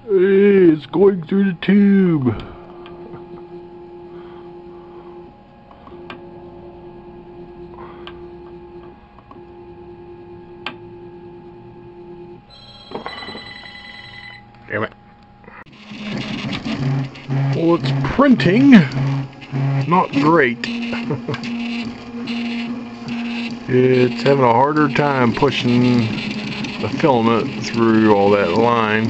It's going through the tube. Damn it. Well, it's printing. Not great. It's having a harder time pushing the filament through all that line.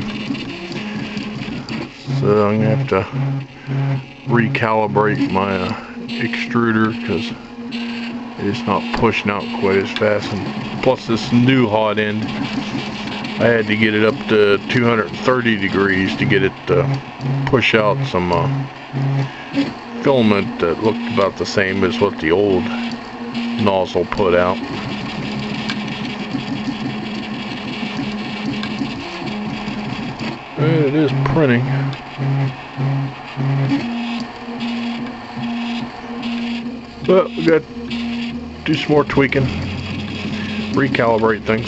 So I'm going to have to recalibrate my extruder because it's not pushing out quite as fast. And plus this new hot end, I had to get it up to 230 degrees to get it to push out some filament that looked about the same as what the old nozzle put out. And it is printing. But we got to do some more tweaking, recalibrate things.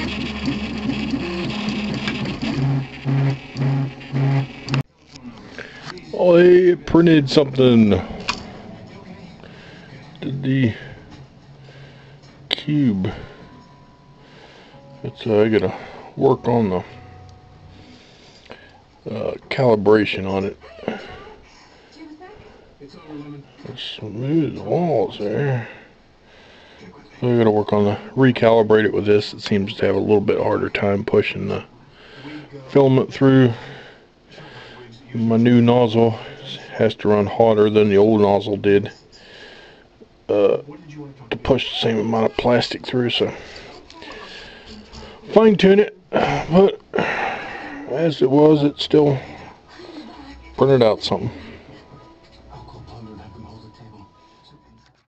Oh, they printed something to the cube. It's I gotta work on the calibration on it. Smooth walls there. So I gotta work on the recalibrate it with this. It seems to have a little bit harder time pushing the filament through. My new nozzle has to run hotter than the old nozzle did to push the same amount of plastic through. So fine tune it, but as it was, it still printed out something.